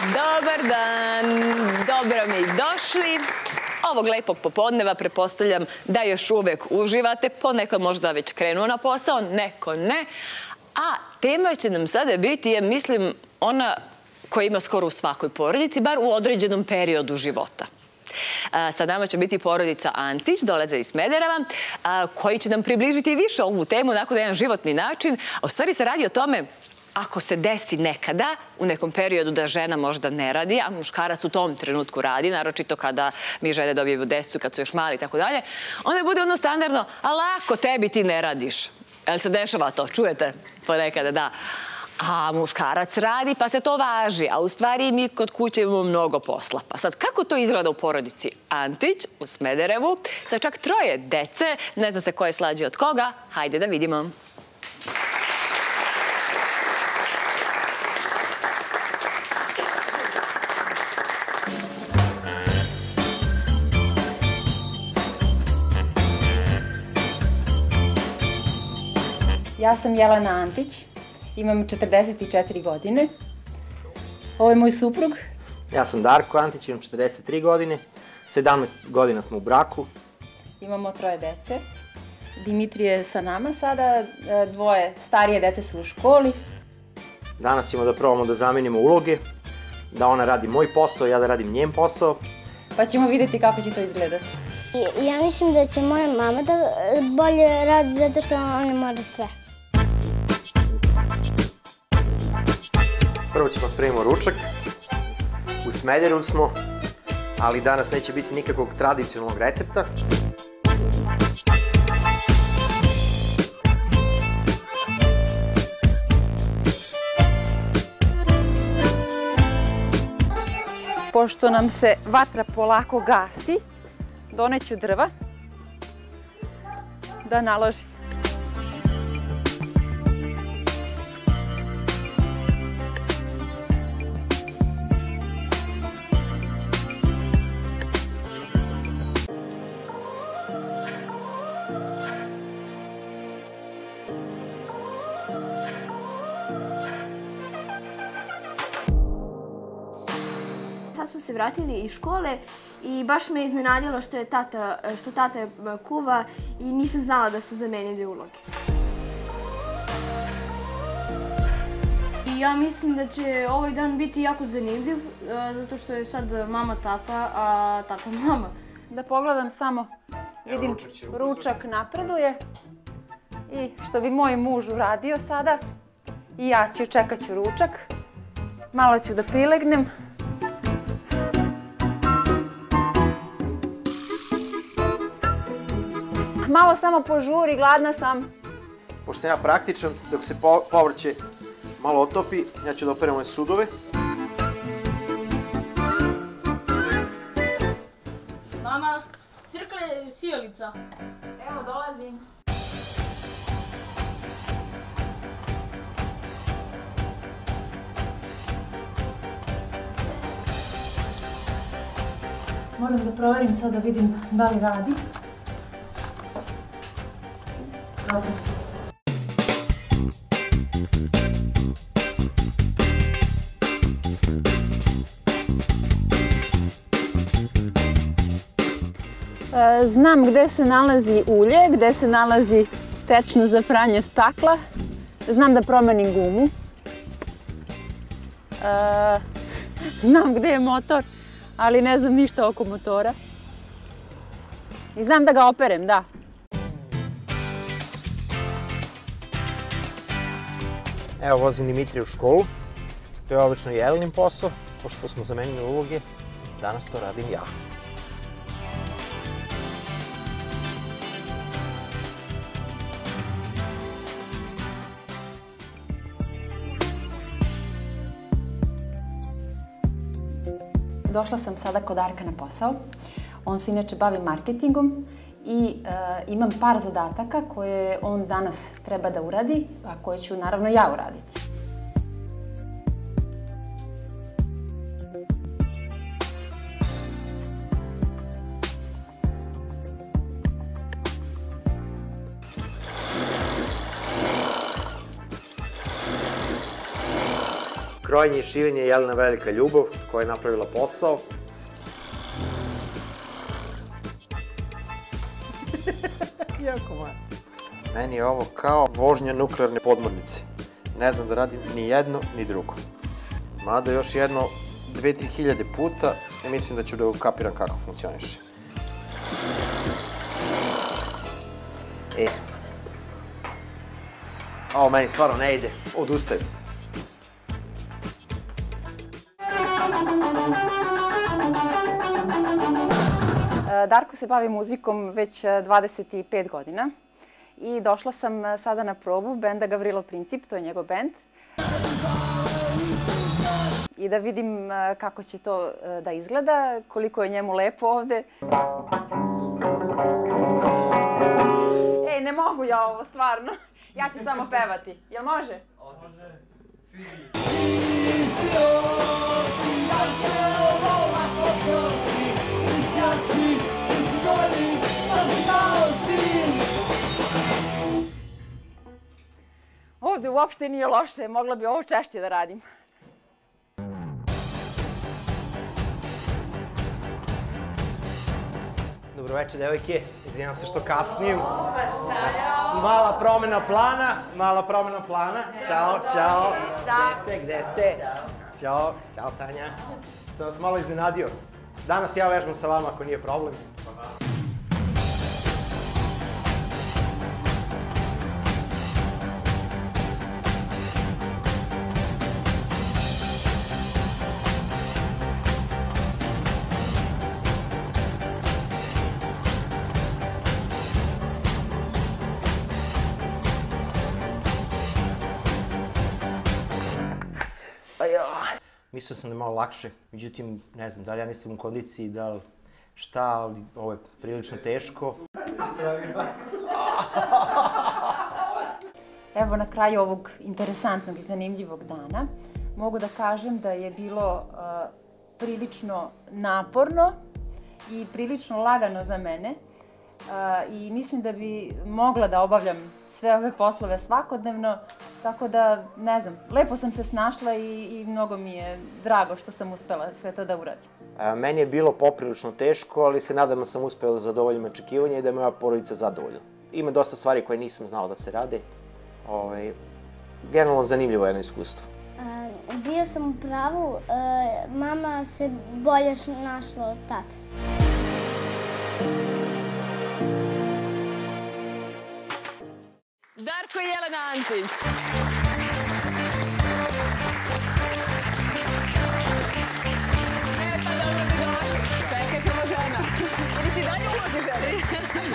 Dobar dan, dobro mi došli. Ovog lepog popodneva pretpostavljam da još uvek uživate, poneko možda već krenuo na posao, neko ne. A tema će nam sada biti, ja mislim, ona koja ima skoro u svakoj porodici, bar u određenom periodu života. Sa nama će biti porodica Antić, dolaze iz Smedereva, koji će nam približiti više ovu temu onako na jedan životni način. U stvari se radi o tome, ako se desi nekada, u nekom periodu da žena možda ne radi, a muškarac u tom trenutku radi, naročito kada mi žene dobijemo decu, kad su još mali i tako dalje, onda bude ono standardno, a lako tebi ti ne radiš. Jel se dešava to? Čujete? Ponekada, da. A muškarac radi, pa se to važi. A u stvari mi kod kuće imamo mnogo posla. Pa sad, kako to izgleda u porodici Antić u Smederevu sa čak 3 dece? Ne zna se ko je slađi od koga. Hajde da vidimo. Ja sam Jelena Antić, imam 44 godine. Ovo je moj suprug. Ja sam Darko Antić, imam 43 godine, 17 godina smo u braku. Imamo 3 dece. Dimitrije je sa nama sada, 2 starije dece su u školi. Danas ćemo da probamo da zamenimo uloge, da ona radi moj posao, ja da radim njen posao. Pa ćemo vidjeti kako će to izgledati. Ja mislim da će moja mama da bolje radi zato što ona mora sve. Prvo ćemo spremimo ručak. U Smederevu smo, ali danas neće biti nikakvog tradicionalnog recepta. Pošto nam se vatra polako gasi, doneću drva da naložim. Sad smo se vratili iz škole i baš me iznenadilo što tata kuva i nisam znala da su zamenili uloge. I ja mislim da će ovaj dan biti jako zanimljiv, zato što je sad mama tata, a tata mama. Da pogledam samo, vidim ručak napreduje i što bi moj muž uradio sada, i ja čekat ću ručak. Malo ću da prilegnem. Malo samo požuri, gladna sam. Pošto sam ja praktičan, dok se povrće malo otopi, ja ću da operem ove sudove. Mama, crkle sijalica. Evo, dolazim. Moram da proverim sad da vidim da li radi. Dobro. Znam gde se nalazi ulje, gde se nalazi tečno za pranje stakla. Znam da promenim gumu. Znam gde je motor, ali ne znam ništa oko motora. I znam da ga operem, da. Evo, vozim Dimitrija u školu. To je obično Jelenin posao, pošto smo zamenili uloge. Danas to radim ja. Došla sam sada kod Darka na posao. On se inače bavi marketingom i imam par zadataka koje on danas treba da uradi, a koje ću naravno ja uraditi. Krojenje i šivenje je Jelena velika ljubav koja je napravila posao. Jako moja. Meni je ovo kao vožnja nuklearne podmornice. Ne znam da radim ni jedno, ni drugo. Mada još jedno 2-3 hiljade puta i mislim da ću da ukapiram kako funkcioniše. Ovo meni stvarno ne ide. Odustajem. Darko se bavi muzikom već 25 godina i došla sam sada na probu benda Gavrilo Princip, to je njegov bend. I da vidim kako će to da izgleda, koliko je njemu lepo ovde. Ej, ne mogu ja ovo, stvarno. Ja ću samo pevati. Jel može? Može. Svi ovde uopšte nije loše, mogla bi ovo češće da radim. Dobroveče, devojke. Izvinjam se što kasnim. Mala promena plana. Ćao, čao. Gde ste? Ćao, Tanja. Sam vas malo iznenadio. Danas ja vežbam sa vama, ako nije problem. Mislio sam da je malo lakše, međutim, ne znam, da li ja nisam u kondiciji, da li šta, ali ovo je prilično teško. Evo na kraju ovog interesantnog i zanimljivog dana mogu da kažem da je bilo prilično naporno i prilično lagano za mene i mislim da bi mogla da obavljam sve ove poslove svakodnevno, tako da, ne znam, lepo sam se snašla i mnogo mi je drago što sam uspela sve to da uradim. Meni je bilo poprilično teško, ali se nadam da sam uspela da zadovoljim očekivanja i da je moja porodica zadovoljna. Ima dosta stvari koje nisam znao da se rade. Generalno zanimljivo jedno iskustvo. Bio sam u pravu, mama se bolje našla od tate. Darko i Jelena Antić. Evo sad dobro mi došli. Čekaj, prvo žena. Ili si dalje ulozi žena?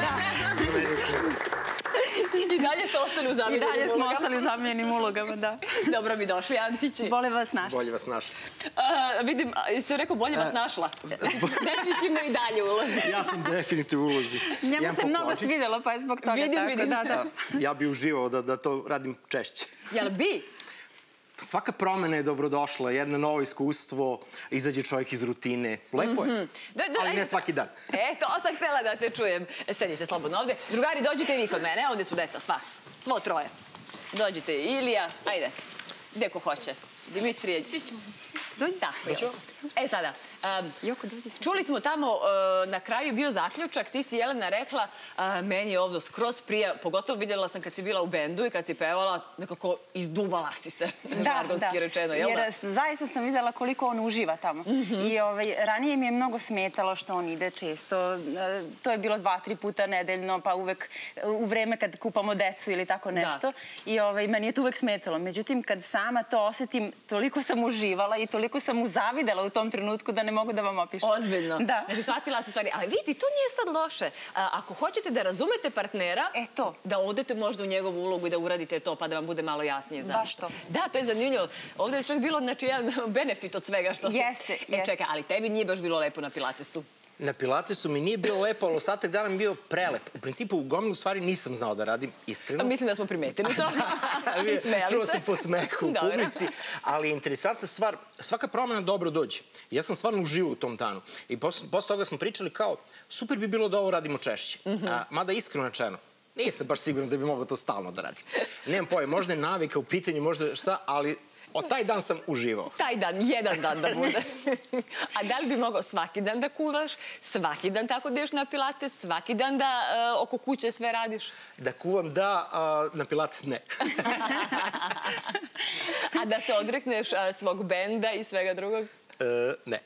I dalje ste ostali u zamijenim ulogama? I dalje smo ostali u zamijenim ulogama, da. Dobro mi došli, Antići. Bolje vas našla. Bolje vas našla. Vidim, jeste rekao bolje vas našla? Definitivno i dalje ulozi. Ja sam definitivno u ulozi. Njemu se mnogo svidjelo, pa je zbog toga tako. Ja bi uživao da to radim češće. Jel bi? Svaka promena je dobrodošla, jedno novo iskustvo, izađe čovjek iz rutine. Lepo je, ali ne svaki dan. To sam htjela da te čujem. Sedite slobodno ovde. Drugari, dođite i vi kod mene. Ovde su deca, svo troje. Dođite, Ilija, ajde. Gde ko hoće? Dimitrije. Svi ćemo. Tako je. Sada, čuli smo tamo, na kraju bio zaključak, ti si, Jelena, rekla, meni je ovdje skroz prija, pogotovo vidjela sam kad si bila u bendu i kad si pevala, nekako izduvala si se, žargonski rečeno, jel da? Jer zaista sam vidjela koliko on uživa tamo. I ranije mi je mnogo smetalo što on ide često. To je bilo 2-3 puta nedeljno, pa uvek u vreme kad kupamo decu ili tako nešto. I meni je to uvek smetalo. Međutim, kad sama to osetim, toliko sam uživala i toliko sam mu zavidela u tom trenutku da ne mogu da vam opišem. Ozbiljno. Znači, shvatila su stvari. Ali vidi, to nije sad loše. Ako hoćete da razumete partnera, da odete možda u njegovu ulogu i da uradite to, pa da vam bude malo jasnije zašto. Da, to je zanimljivo. Ovdje je čak bilo jedan benefit od svega što se... Jeste. Čekaj, ali tebi nije baš bilo lepo na Pilatesu. Na Pilatesu mi nije bilo lepo, ali ostatak dana mi bio prelep. U principu, u gomilu stvari nisam znao da radim, iskreno. Mislim da smo primetili to. I smijali se. Čuo sam po smehu u publici. Ali interesantna stvar, svaka promena dobro dođe. Ja sam stvarno uživao u tom danu. I posle toga smo pričali kao, super bi bilo da ovo radimo češće. Mada iskreno rečeno, nisam baš siguran da bi mogao to stalno da radim. Nemam pojma, možda je navika u pitanju, možda šta, ali Taj dan sam uživao. Taj dan, jedan dan da bude. A da li bi mogao svaki dan da kuvaš, svaki dan tako da ideš na pilates, svaki dan da oko kuće sve radiš? Da kuvam da, na pilates ne. A da se odrekneš svog benda i svega drugog? Ne.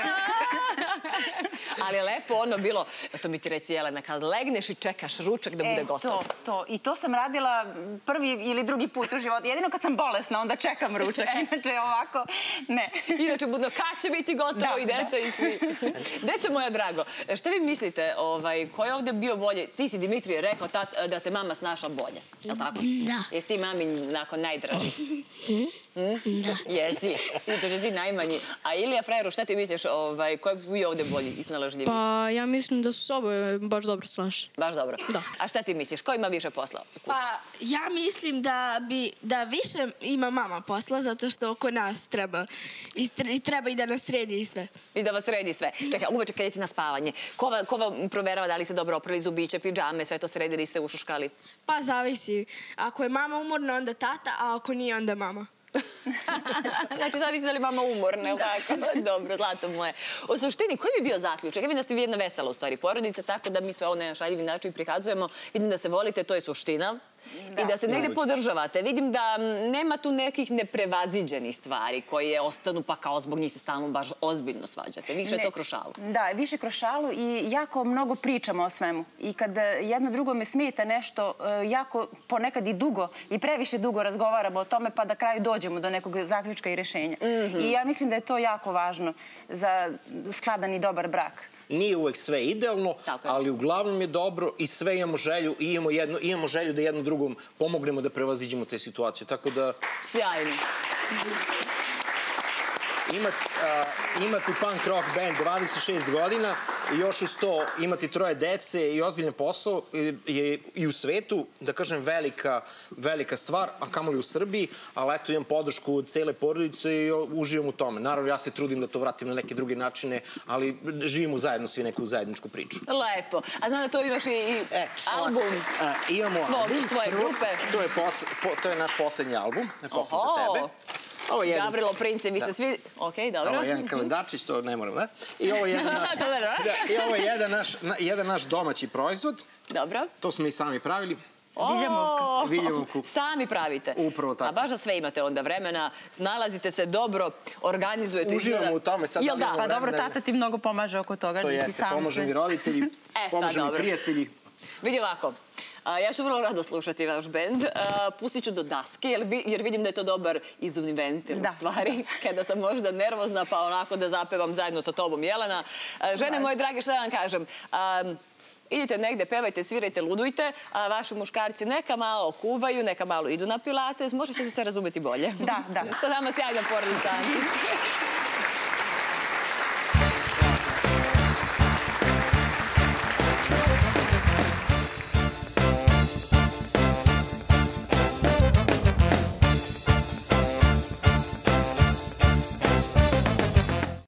Ali je lepo ono bilo, to mi ti reci Jelena, kad legneš i čekaš ručak da bude gotov. I to sam radila prvi ili drugi put u životu. Jedino kad sam bolesna, onda čekam ručak. Inače ovako, ne. Inače budno, kad će biti gotovo i deca i svi. Deco moja drago, šta vi mislite, ko je ovde bio bolje? Ti si, Dimitrije, rekao da se mama snašla bolje. Je li tako? Da. Jesi ti mami nakon najdraži? Da. Jesi. Ti to si najmanji. A Ilija Frajeru, šta ti misliš, ko je bio ovde bolji i snalažljiviji? Pa ja mislim da su s oboje baš dobro snašli. Baš dobro? Da. A šta ti misliš, ko ima više posla u kući? Pa ja mislim da više ima mama posla zato što oko nas treba i da nas sredi i sve. I da vas sredi sve. Čekaj, uveče kad idete na spavanje, ko vam proverava da li ste dobro oprali zubiće, pidžame, sve to sredili se, ušuškali? Pa zavisi. Ako je mama umorna, onda tata, a ako nije, onda mama. Znači, zavisi da li mama umorna, ili tako? Dobro, zlato moje. U suštini, koji bi bio zaključak? Ja vidim da ste vi jedna vesela, u stvari, porodica, tako da mi sve ovo na šaljivi način prikazujemo. Vidim da se volite, to je suština. I da se negde podržavate. Vidim da nema tu nekih neprevaziđenih stvari koje ostanu pa kao zbog njih se stalno baš ozbiljno svađate. Više je to kroz šalu. Da, više kroz šalu i jako mnogo pričamo o svemu. I kad jedno drugome smeta nešto, jako ponekad i dugo i previše dugo razgovaramo o tome pa da kraju dođemo do nekog zaključka i rešenja. I ja mislim da je to jako važno za skladan i dobar brak. Nije uvek sve idealno, ali uglavnom je dobro i sve imamo želju i imamo želju da jednom drugom pomognemo da prevaziđemo te situacije. Tako da... Sjajno. Imati punk rock band 26 godina i još uz to imati 3 dece i ozbiljan posao je i u svetu, da kažem, velika stvar, a kamoli u Srbiji, ali eto imam podršku od cele porodice i uživam u tome. Naravno, ja se trudim da to vratim na neke druge načine, ali živimo zajedno svi neku zajedničku priču. Lepo. A znam da to imaš i album svoje grupe. To je naš poslednji album, Fokus za tebe. Gavrilo Prince, vi ste svi... Ok, dobro. Ovo je jedan kalendarčić, to ne moram, da? I ovo je jedan naš domaći proizvod. Dobro. To smo i sami pravili. Viljemovku. Sami pravite. Upravo tako. A baš za sve imate onda vremena, snalazite se dobro, organizujete. Uživamo u tome. Pa dobro, tata ti mnogo pomaže oko toga. To jeste, pomažu mi roditelji, pomažu mi prijatelji. Vidi ovako. Ja ću vrlo rado slušati vaš bend. Pustit ću do daske, jer vidim da je to dobar izduvni ventil u stvari. Kada sam možda nervozna, pa onako da zapevam zajedno sa tobom, Jelena. Žene moje drage, šta da vam kažem? Idite negde, pevajte, svirajte, ludujte, a vaši muškarci neka malo kuvaju, neka malo idu na pilates, možda ćete se razumeti bolje. Da. Sa nama sjajna porodica.